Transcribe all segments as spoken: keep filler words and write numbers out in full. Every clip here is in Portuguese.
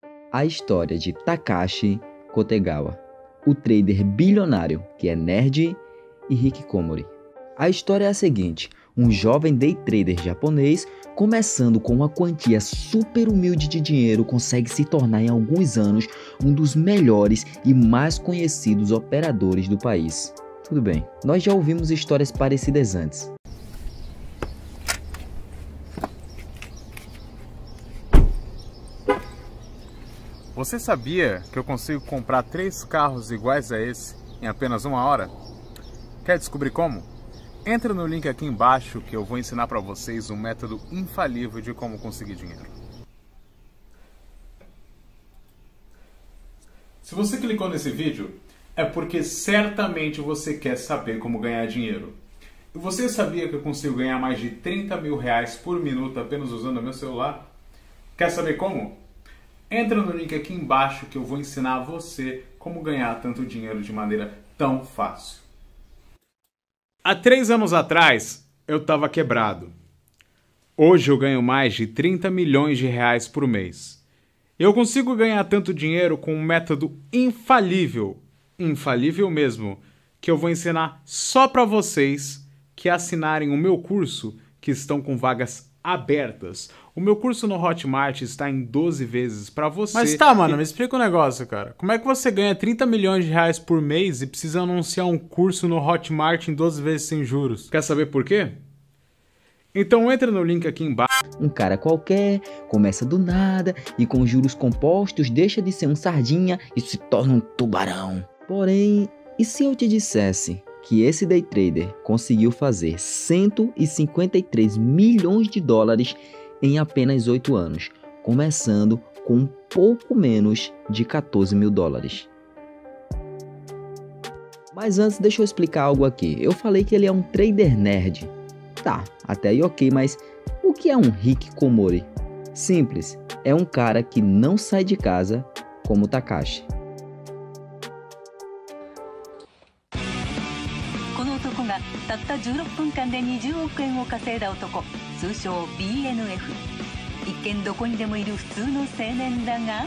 A história de Takashi Kotegawa, o trader bilionário que é nerd e hikikomori. A história é a seguinte: um jovem day trader japonês, começando com uma quantia super humilde de dinheiro, consegue se tornar em alguns anos um dos melhores e mais conhecidos operadores do país. Tudo bem, nós já ouvimos histórias parecidas antes. Você sabia que eu consigo comprar três carros iguais a esse em apenas uma hora? Quer descobrir como? Entra no link aqui embaixo que eu vou ensinar para vocês um método infalível de como conseguir dinheiro. Se você clicou nesse vídeo, é porque certamente você quer saber como ganhar dinheiro. E você sabia que eu consigo ganhar mais de trinta mil reais por minuto apenas usando o meu celular? Quer saber como? Entra no link aqui embaixo que eu vou ensinar você como ganhar tanto dinheiro de maneira tão fácil. Há três anos atrás, eu estava quebrado. Hoje eu ganho mais de trinta milhões de reais por mês. Eu consigo ganhar tanto dinheiro com um método infalível, infalível mesmo, que eu vou ensinar só para vocês que assinarem o meu curso, que estão com vagas abertas. O meu curso no Hotmart está em doze vezes para você. Mas tá, mano, me explica um negócio, cara. Como é que você ganha trinta milhões de reais por mês e precisa anunciar um curso no Hotmart em doze vezes sem juros? Quer saber por quê? Então entra no link aqui embaixo. Um cara qualquer começa do nada e com juros compostos deixa de ser um sardinha e se torna um tubarão. Porém, e se eu te dissesse que esse day trader conseguiu fazer cento e cinquenta e três milhões de dólares em apenas oito anos, começando com um pouco menos de quatorze mil dólares. Mas antes, deixa eu explicar algo aqui. Eu falei que ele é um trader nerd. Tá, até aí ok, mas o que é um hikikomori? Simples, é um cara que não sai de casa como Takashi. この男がたったじゅうろっぷんかんでにじゅうおくえんを稼いだ男、通称 ビーエヌエフ。 一見どこにでもいる普通の青年だが、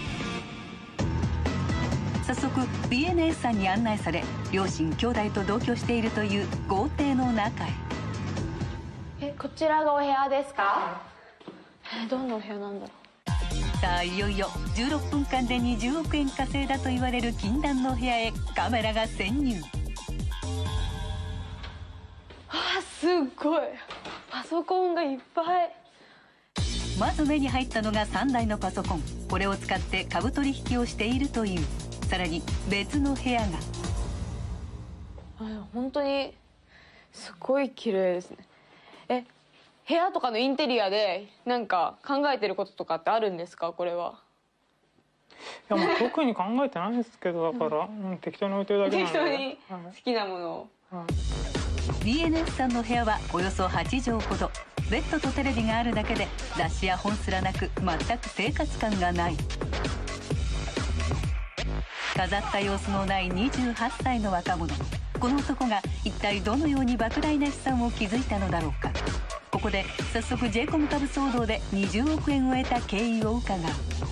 早速 ビーエヌエフ さんに案内され、両親兄弟と同居しているという豪邸の中へ。 え、こちらがお部屋ですか？え、どんなお部屋なんだろう。 さあいよいよじゅうろっぷんかんでにじゅうおくえん稼いだと言われる禁断の部屋へカメラが潜入。 あ、すっごいパソコンがいっぱい。 まず目に入ったのがさんだいのパソコン。これを使って株取引をしているという。さらに別の部屋が。 あ、本当にすごい綺麗ですね。え、部屋とかのインテリアでなんか考えてることとかってあるんですか？これは。 いや、もう特に考えてないですけど、だから、うん、適当に置いてるだけなので。 適当に好きなものを。 はい。 ビーエヌエフ さんの部屋はおよそはちじょうほど。ベッドとテレビがあるだけで雑誌や本すらなく全く生活感がない。飾った様子のないにじゅうはっさいの若者。この男が一体どのように莫大な資産を築いたのだろうか。ここで早速 ジェイコム 株騒動でにじゅうおくえんを得た経緯を伺う。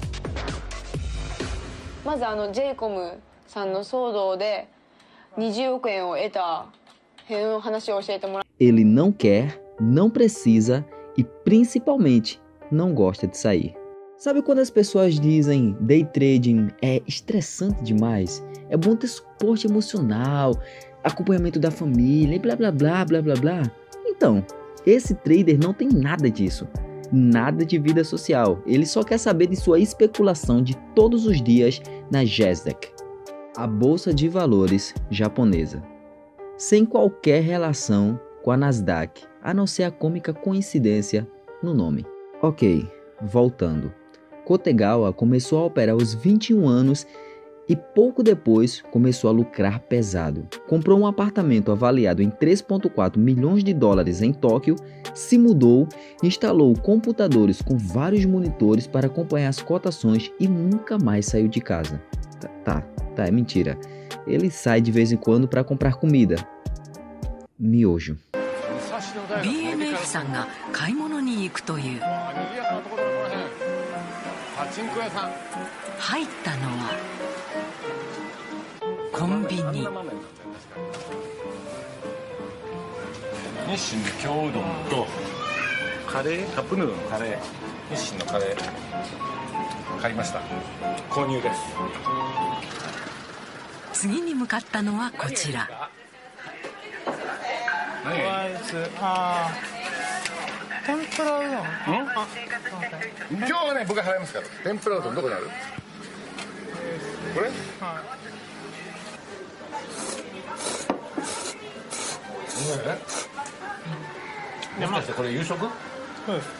まずあの ジェイコム さんの騒動でにじゅうおくえんを得た辺の話を教えてもらう。 Ele não quer, não precisa e principalmente não gosta de sair. Sabe quando as pessoas dizem day trading é estressante demais, é bom ter suporte emocional, acompanhamento da família e blá blá blá blá blá blá? Então, esse trader não tem nada disso, nada de vida social. Ele só quer saber de sua especulação de todos os dias na Nasdaq, a bolsa de valores japonesa, sem qualquer relação com a Nasdaq, a não ser a cômica coincidência no nome. Ok, voltando. Kotegawa começou a operar aos vinte e um anos e pouco depois começou a lucrar pesado. Comprou um apartamento avaliado em três vírgula quatro milhões de dólares em Tóquio, se mudou, instalou computadores com vários monitores para acompanhar as cotações e nunca mais saiu de casa. Tá, tá, tá, é mentira. Ele sai de vez em quando para comprar comida. Miojo. ビーエヌエフ さんが買い物に行くという。 入ったのはコンビニ。 日清の京うどんとカレー、カップヌードルのカレー、日清のカレー買いました。購入です。 次に向かったのはこちら。 とりあえずあー天ぷらうどん。あ、 今日はね僕が払いますから。天ぷらうどんどこにある？これ？ はい。 もしかしてこれ夕食？ そうです。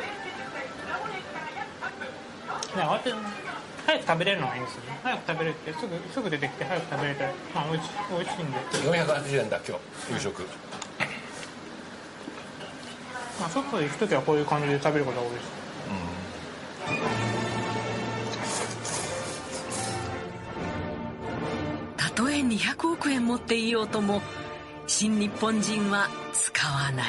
ね、あって早く食べれるのがいいんですよね。早く食べれてすぐすぐ出てきて早く食べれて、まあ美味し美味しいんで。 よんひゃくはちじゅうえんだ今日夕食。 まあ外で行くときはこういう感じで食べることが多いです。 たとえにひゃくおくえん持っていようとも新日本人は使わない。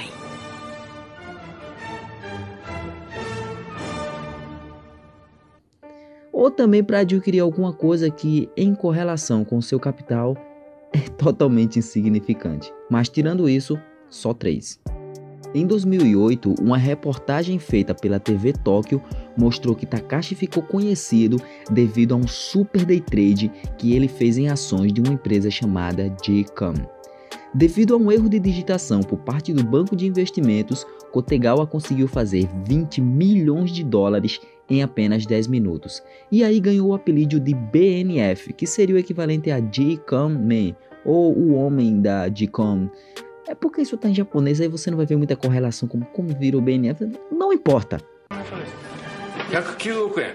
Ou também para adquirir alguma coisa que, em correlação com seu capital, é totalmente insignificante. Mas tirando isso, só três. Em dois mil e oito, uma reportagem feita pela T V Tóquio mostrou que Takashi ficou conhecido devido a um super day trade que ele fez em ações de uma empresa chamada J-Com. Devido a um erro de digitação por parte do banco de investimentos, Kotegawa conseguiu fazer vinte milhões de dólares em apenas dez minutos. E aí ganhou o apelido de B N F, que seria o equivalente a J-Com Man, ou o homem da J-Com. É porque isso está em japonês, aí você não vai ver muita correlação com como vira o B N F. Não importa. ひゃくきゅうおくえん。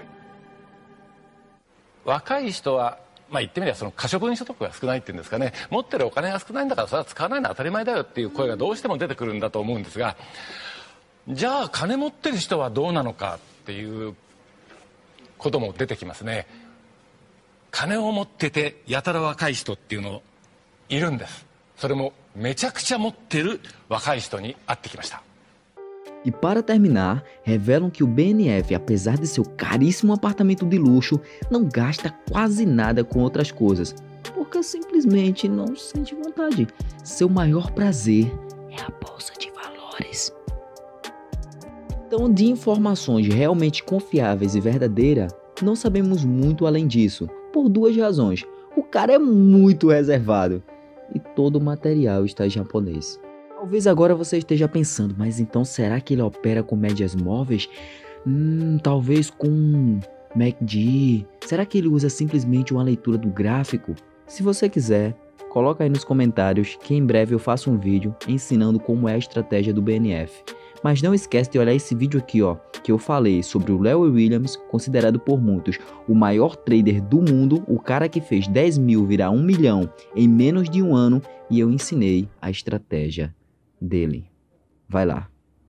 若い人はまあ言ってみればその可処分所得が少ないっていうんですかね、持ってるお金が少ないんだからそれは使わないのは当たり前だよっていう声がどうしても出てくるんだと思うんですが、じゃあ金持ってる人はどうなのかっていうことも出てきますね。金を持っててやたら若い人っていうのいるんです。それもめちゃくちゃ持ってる若い人に会ってきました。 E para terminar, revelam que o B N F, apesar de seu caríssimo apartamento de luxo, não gasta quase nada com outras coisas, porque simplesmente não sente vontade. Seu maior prazer é a bolsa de valores. Então, de informações realmente confiáveis e verdadeiras, não sabemos muito além disso, por duas razões. O cara é muito reservado e todo o material está em japonês. Talvez agora você esteja pensando, mas então será que ele opera com médias móveis? Hum, talvez com M A C D. Será que ele usa simplesmente uma leitura do gráfico? Se você quiser, coloca aí nos comentários que em breve eu faço um vídeo ensinando como é a estratégia do B N F. Mas não esquece de olhar esse vídeo aqui, ó, que eu falei sobre o Larry Williams, considerado por muitos o maior trader do mundo, o cara que fez dez mil virar um milhão em menos de um ano, e eu ensinei a estratégia dele. Vai lá.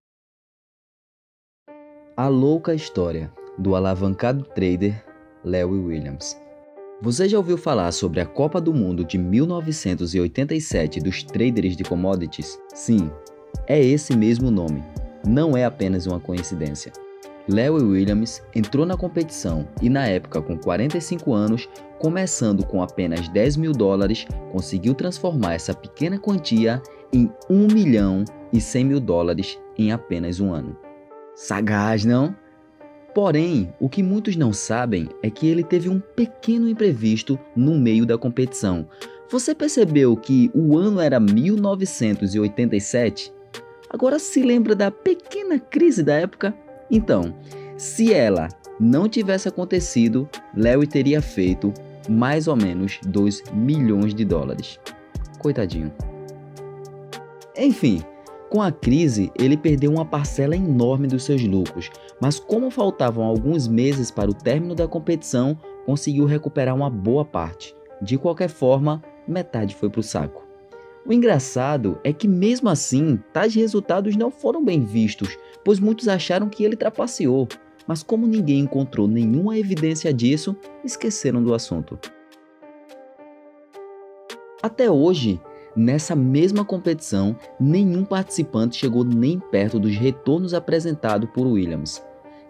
A louca história do alavancado trader Larry Williams. Você já ouviu falar sobre a Copa do Mundo de mil novecentos e oitenta e sete dos traders de commodities? Sim, é esse mesmo nome. Não é apenas uma coincidência. Larry Williams entrou na competição e na época com quarenta e cinco anos, começando com apenas dez mil dólares, conseguiu transformar essa pequena quantia em um milhão e cem mil dólares em apenas um ano. Sagaz, não? Porém, o que muitos não sabem é que ele teve um pequeno imprevisto no meio da competição. Você percebeu que o ano era mil novecentos e oitenta e sete? Agora se lembra da pequena crise da época? Então, se ela não tivesse acontecido, Larry teria feito mais ou menos dois milhões de dólares. Coitadinho. Enfim, com a crise, ele perdeu uma parcela enorme dos seus lucros, mas como faltavam alguns meses para o término da competição, conseguiu recuperar uma boa parte. De qualquer forma, metade foi para o saco. O engraçado é que mesmo assim, tais resultados não foram bem vistos, pois muitos acharam que ele trapaceou, mas como ninguém encontrou nenhuma evidência disso, esqueceram do assunto. Até hoje, nessa mesma competição, nenhum participante chegou nem perto dos retornos apresentados por Williams,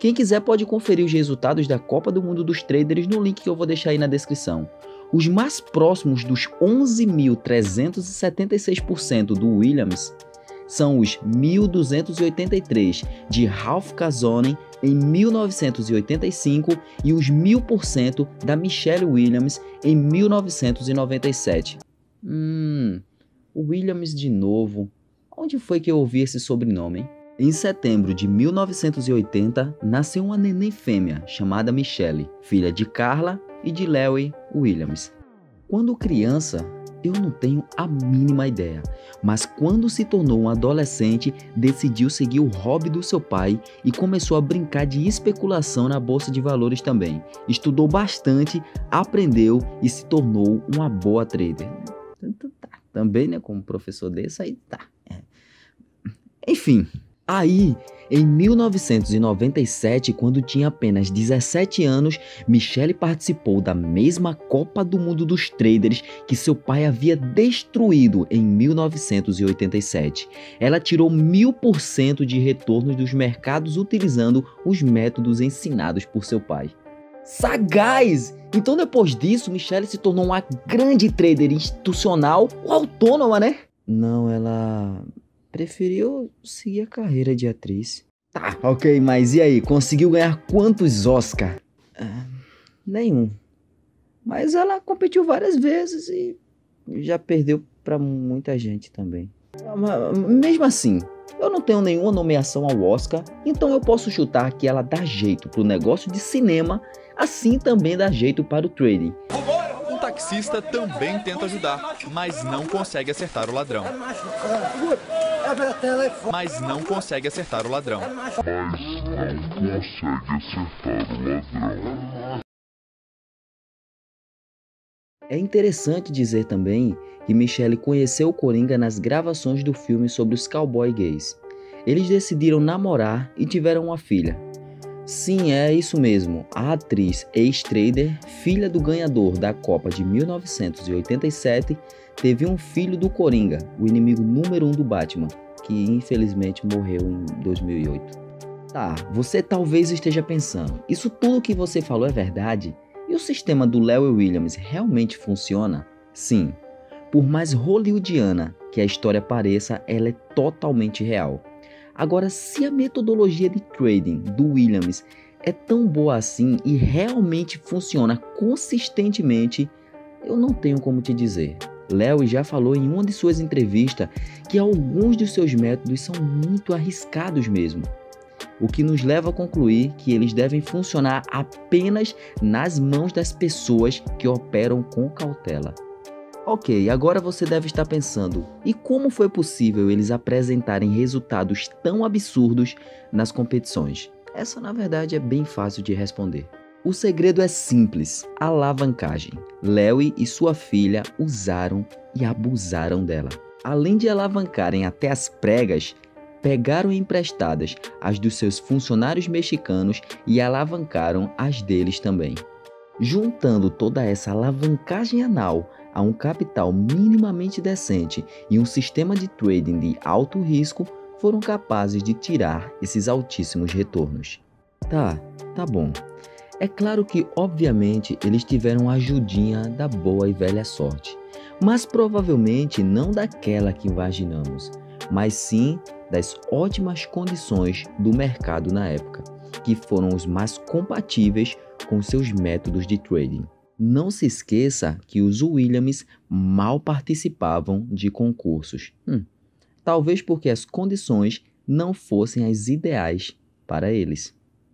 Quem quiser pode conferir os resultados da Copa do Mundo dos Traders no link que eu vou deixar aí na descrição. Os mais próximos dos onze mil trezentos e setenta e seis por cento do Williams são os mil duzentos e oitenta e três de Ralph Casone em mil novecentos e oitenta e cinco e os mil por cento da Michelle Williams em mil novecentos e noventa e sete. Hum, Williams de novo. Onde foi que eu ouvi esse sobrenome, hein? Em setembro de mil novecentos e oitenta, nasceu uma neném fêmea chamada Michelle, filha de Carla e de Larry Williams. Quando criança, eu não tenho a mínima ideia, mas quando se tornou um adolescente, decidiu seguir o hobby do seu pai e começou a brincar de especulação na bolsa de valores também. Estudou bastante, aprendeu e se tornou uma boa trader. Também, né, como professor desse, aí tá. É. Enfim, aí, em mil novecentos e noventa e sete, quando tinha apenas dezessete anos, Michelle participou da mesma Copa do Mundo dos Traders que seu pai havia destruído em mil novecentos e oitenta e sete. Ela tirou mil por cento de retornos dos mercados utilizando os métodos ensinados por seu pai. Sagaz! Então depois disso, Michelle se tornou uma grande trader institucional ou autônoma, né? Não, ela preferiu seguir a carreira de atriz. Tá, ok, mas e aí? Conseguiu ganhar quantos Oscar? Ah, nenhum. Mas ela competiu várias vezes e já perdeu pra muita gente também. Mesmo assim, eu não tenho nenhuma nomeação ao Oscar, então eu posso chutar que ela dá jeito pro negócio de cinema, assim também dá jeito para o trading. Um taxista também tenta ajudar, mas não consegue acertar o ladrão. Mas não consegue acertar o ladrão. Mas não consegue acertar o ladrão. É interessante dizer também que Michelle conheceu o Coringa nas gravações do filme sobre os cowboy gays. Eles decidiram namorar e tiveram uma filha. Sim, é isso mesmo, a atriz ex-trader, filha do ganhador da Copa de mil novecentos e oitenta e sete, teve um filho do Coringa, o inimigo número um do Batman, que infelizmente morreu em dois mil e oito. Tá, você talvez esteja pensando, isso tudo que você falou é verdade? E o sistema do Larry Williams realmente funciona? Sim, por mais hollywoodiana que a história pareça, ela é totalmente real. Agora, se a metodologia de trading do Williams é tão boa assim e realmente funciona consistentemente, eu não tenho como te dizer. Larry já falou em uma de suas entrevistas que alguns dos seus métodos são muito arriscados mesmo, o que nos leva a concluir que eles devem funcionar apenas nas mãos das pessoas que operam com cautela. Ok, agora você deve estar pensando, e como foi possível eles apresentarem resultados tão absurdos nas competições? Essa na verdade é bem fácil de responder. O segredo é simples, alavancagem. Larry e sua filha usaram e abusaram dela. Além de alavancarem até as pregas, pegaram emprestadas as dos seus funcionários mexicanos e alavancaram as deles também. Juntando toda essa alavancagem anal a um capital minimamente decente e um sistema de trading de alto risco, foram capazes de tirar esses altíssimos retornos. Tá, tá bom. É claro que, obviamente, eles tiveram a ajudinha da boa e velha sorte, mas provavelmente não daquela que imaginamos, mas sim das ótimas condições do mercado na época, que foram os mais compatíveis com seus métodos de trading. Não se esqueça que os Williams mal participavam de concursos, hum, talvez porque as condições não fossem as ideais para eles.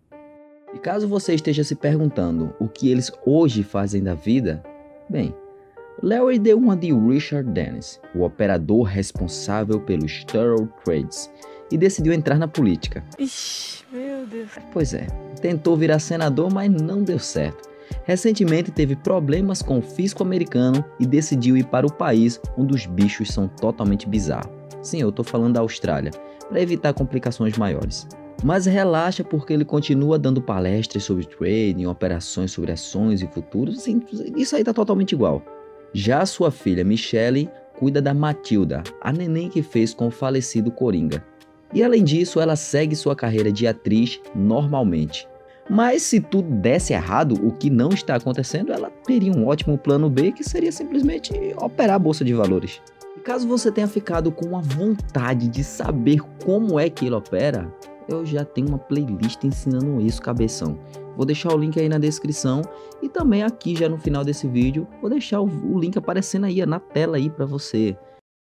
E caso você esteja se perguntando o que eles hoje fazem da vida, bem, Larry deu uma de Richard Dennis, o operador responsável pelos Thorough Trades, e decidiu entrar na política. Ixi, meu Deus. Pois é, tentou virar senador, mas não deu certo. Recentemente teve problemas com o fisco americano e decidiu ir para o país onde os bichos são totalmente bizarros. Sim, eu tô falando da Austrália, para evitar complicações maiores. Mas relaxa, porque ele continua dando palestras sobre trading, operações sobre ações e futuros, sim, isso aí tá totalmente igual. Já sua filha Michelle cuida da Matilda, a neném que fez com o falecido Coringa. E além disso, ela segue sua carreira de atriz normalmente. Mas se tudo desse errado, o que não está acontecendo, ela teria um ótimo plano B, que seria simplesmente operar a bolsa de valores. E caso você tenha ficado com a vontade de saber como é que ele opera, eu já tenho uma playlist ensinando isso, cabeção. Vou deixar o link aí na descrição e também aqui já no final desse vídeo, vou deixar o, o link aparecendo aí na tela aí para você.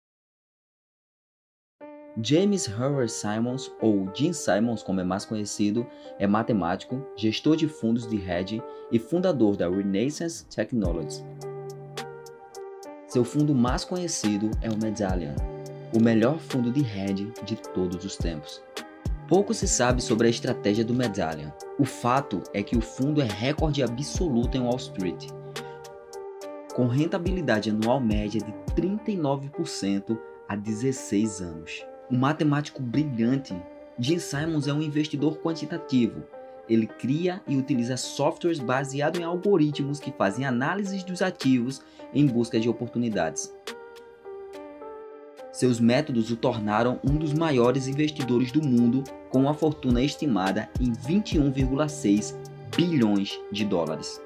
James Howard Simons, ou Gene Simons como é mais conhecido, é matemático, gestor de fundos de hedge e fundador da Renaissance Technologies. Seu fundo mais conhecido é o Medallion, o melhor fundo de hedge de todos os tempos. Pouco se sabe sobre a estratégia do Medallion. O fato é que o fundo é recorde absoluto em Wall Street, com rentabilidade anual média de trinta e nove por cento há dezesseis anos. Um matemático brilhante, Gene Simons é um investidor quantitativo. Ele cria e utiliza softwares baseados em algoritmos que fazem análises dos ativos em busca de oportunidades. Seus métodos o tornaram um dos maiores investidores do mundo, com uma fortuna estimada em vinte e um vírgula seis bilhões de dólares.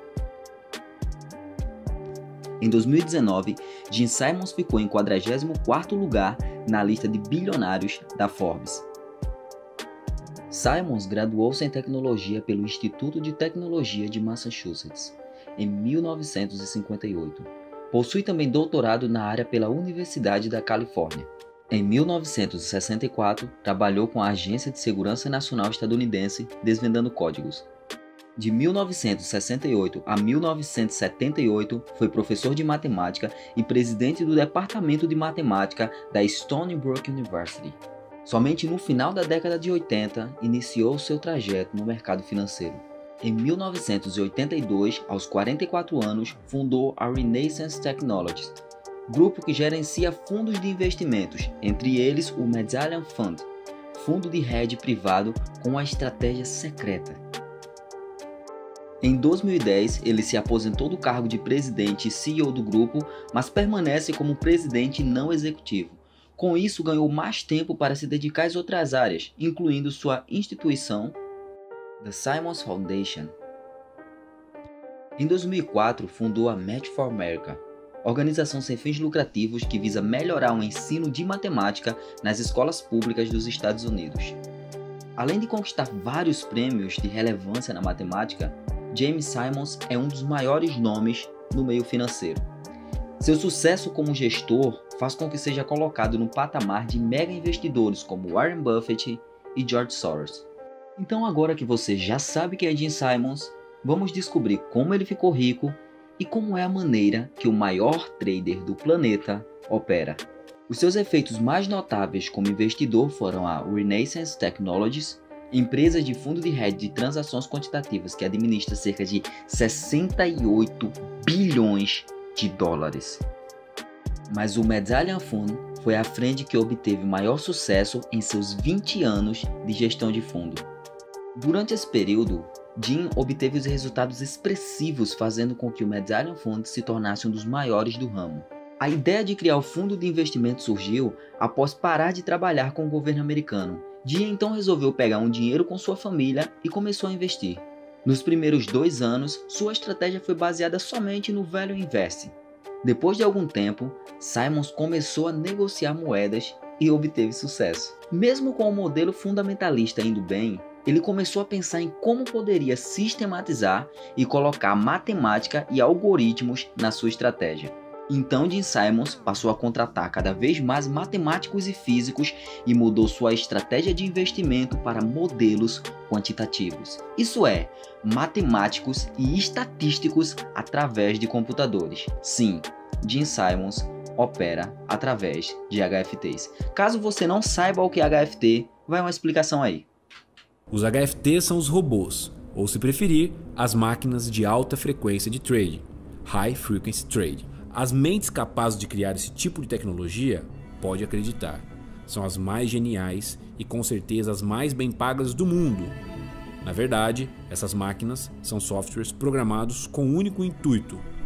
Em dois mil e dezenove, Gene Simons ficou em quadragésimo quarto lugar na lista de bilionários da Forbes. Simons graduou-se em tecnologia pelo Instituto de Tecnologia de Massachusetts em mil novecentos e cinquenta e oito. Possui também doutorado na área pela Universidade da Califórnia. Em mil novecentos e sessenta e quatro, trabalhou com a Agência de Segurança Nacional estadunidense desvendando códigos. De mil novecentos e sessenta e oito a mil novecentos e setenta e oito, foi professor de matemática e presidente do Departamento de Matemática da Stony Brook University. Somente no final da década de oitenta, iniciou seu trajeto no mercado financeiro. Em mil novecentos e oitenta e dois, aos quarenta e quatro anos, fundou a Renaissance Technologies, grupo que gerencia fundos de investimentos, entre eles o Medallion Fund, fundo de hedge privado com uma estratégia secreta. Em dois mil e dez, ele se aposentou do cargo de presidente e C E O do grupo, mas permanece como presidente não executivo. Com isso, ganhou mais tempo para se dedicar às outras áreas, incluindo sua instituição, The Simons Foundation. Em dois mil e quatro, fundou a Match for America, organização sem fins lucrativos que visa melhorar o ensino de matemática nas escolas públicas dos Estados Unidos. Além de conquistar vários prêmios de relevância na matemática, James Simons é um dos maiores nomes no meio financeiro. Seu sucesso como gestor faz com que seja colocado no patamar de mega investidores como Warren Buffett e George Soros. Então agora que você já sabe quem é Gene Simons, vamos descobrir como ele ficou rico e como é a maneira que o maior trader do planeta opera. Os seus efeitos mais notáveis como investidor foram a Renaissance Technologies, empresa de fundo de hedge de transações quantitativas que administra cerca de sessenta e oito bilhões de dólares. Mas o Medallion Fund foi a frente que obteve maior sucesso em seus vinte anos de gestão de fundo. Durante esse período, Gene obteve os resultados expressivos, fazendo com que o Medallion Fund se tornasse um dos maiores do ramo. A ideia de criar o fundo de investimento surgiu após parar de trabalhar com o governo americano. Gene então resolveu pegar um dinheiro com sua família e começou a investir. Nos primeiros dois anos, sua estratégia foi baseada somente no Value Invest. Depois de algum tempo, Simons começou a negociar moedas e obteve sucesso. Mesmo com o modelo fundamentalista indo bem, ele começou a pensar em como poderia sistematizar e colocar matemática e algoritmos na sua estratégia. Então Gene Simons passou a contratar cada vez mais matemáticos e físicos e mudou sua estratégia de investimento para modelos quantitativos. Isso é, matemáticos e estatísticos através de computadores. Sim, Gene Simons opera através de H F Ts. Caso você não saiba o que é H F T, vai uma explicação aí. Os H F Ts são os robôs, ou se preferir, as máquinas de alta frequência de trading, High Frequency Trading. As mentes capazes de criar esse tipo de tecnologia, pode acreditar, são as mais geniais e com certeza as mais bem pagas do mundo. Na verdade, essas máquinas são softwares programados com o único intuito: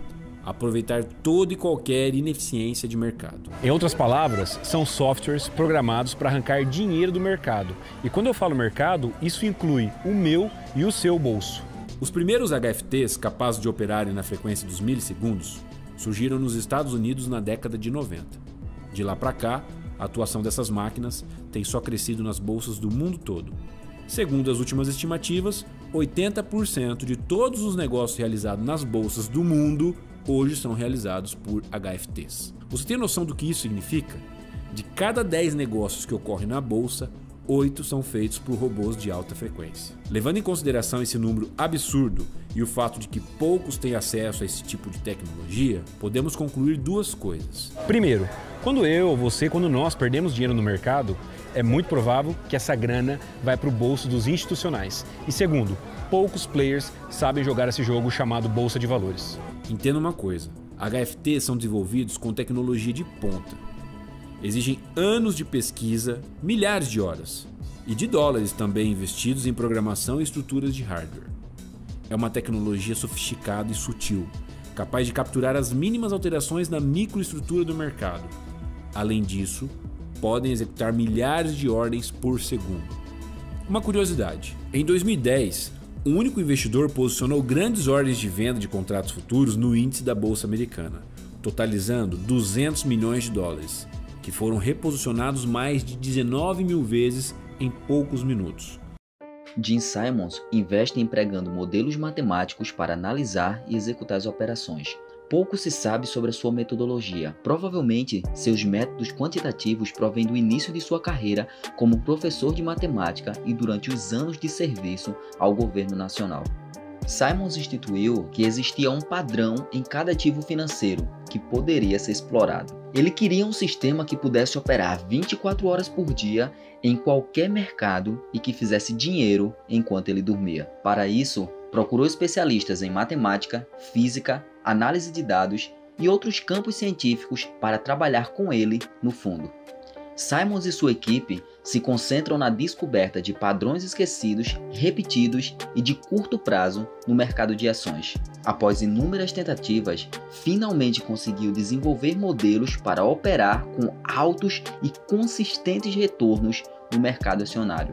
aproveitar toda e qualquer ineficiência de mercado. Em outras palavras, são softwares programados para arrancar dinheiro do mercado. E quando eu falo mercado, isso inclui o meu e o seu bolso. Os primeiros H F Ts capazes de operarem na frequência dos milissegundos surgiram nos Estados Unidos na década de noventa. De lá para cá, a atuação dessas máquinas tem só crescido nas bolsas do mundo todo. Segundo as últimas estimativas, oitenta por cento de todos os negócios realizados nas bolsas do mundo hoje são realizados por H F Ts. Você tem noção do que isso significa? De cada dez negócios que ocorrem na bolsa, oito são feitos por robôs de alta frequência. Levando em consideração esse número absurdo e o fato de que poucos têm acesso a esse tipo de tecnologia, podemos concluir duas coisas. Primeiro, quando eu ou você, quando nós perdemos dinheiro no mercado, é muito provável que essa grana vai para o bolso dos institucionais. E segundo, poucos players sabem jogar esse jogo chamado Bolsa de Valores. Entenda uma coisa, H F Ts são desenvolvidos com tecnologia de ponta. Exigem anos de pesquisa, milhares de horas e de dólares também investidos em programação e estruturas de hardware. É uma tecnologia sofisticada e sutil, capaz de capturar as mínimas alterações na microestrutura do mercado. Além disso, podem executar milhares de ordens por segundo. Uma curiosidade, em dois mil e dez, um único investidor posicionou grandes ordens de venda de contratos futuros no índice da Bolsa Americana, totalizando duzentos milhões de dólares, que foram reposicionados mais de dezenove mil vezes em poucos minutos. Gene Simons investe empregando modelos matemáticos para analisar e executar as operações. Pouco se sabe sobre a sua metodologia. Provavelmente, seus métodos quantitativos provêm do início de sua carreira como professor de matemática e durante os anos de serviço ao governo nacional. Simons instituiu que existia um padrão em cada ativo financeiro que poderia ser explorado. Ele queria um sistema que pudesse operar vinte e quatro horas por dia em qualquer mercado e que fizesse dinheiro enquanto ele dormia. Para isso, procurou especialistas em matemática, física, análise de dados e outros campos científicos para trabalhar com ele no fundo. Simons e sua equipe se concentram na descoberta de padrões esquecidos, repetidos e de curto prazo no mercado de ações. Após inúmeras tentativas, finalmente conseguiu desenvolver modelos para operar com altos e consistentes retornos no mercado acionário.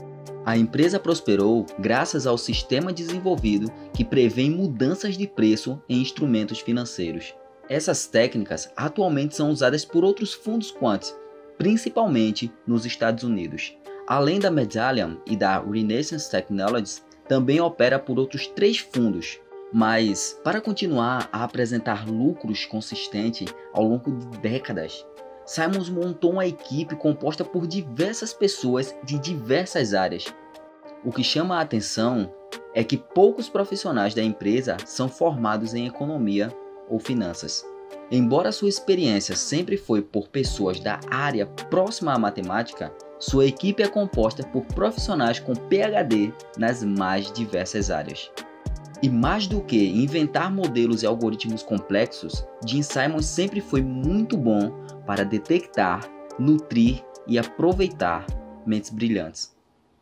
A empresa prosperou graças ao sistema desenvolvido que prevê mudanças de preço em instrumentos financeiros. Essas técnicas atualmente são usadas por outros fundos quant, principalmente nos Estados Unidos. Além da Medallion e da Renaissance Technologies, também opera por outros três fundos. Mas, para continuar a apresentar lucros consistentes ao longo de décadas, Simons montou uma equipe composta por diversas pessoas de diversas áreas. O que chama a atenção é que poucos profissionais da empresa são formados em economia ou finanças. Embora sua experiência sempre foi por pessoas da área próxima à matemática, sua equipe é composta por profissionais com P H D nas mais diversas áreas. E mais do que inventar modelos e algoritmos complexos, Gene Simons sempre foi muito bom para detectar, nutrir e aproveitar mentes brilhantes.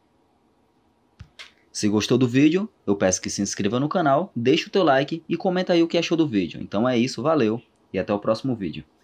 Se gostou do vídeo, eu peço que se inscreva no canal, deixe o teu like e comenta aí o que achou do vídeo. Então é isso, valeu! E até o próximo vídeo.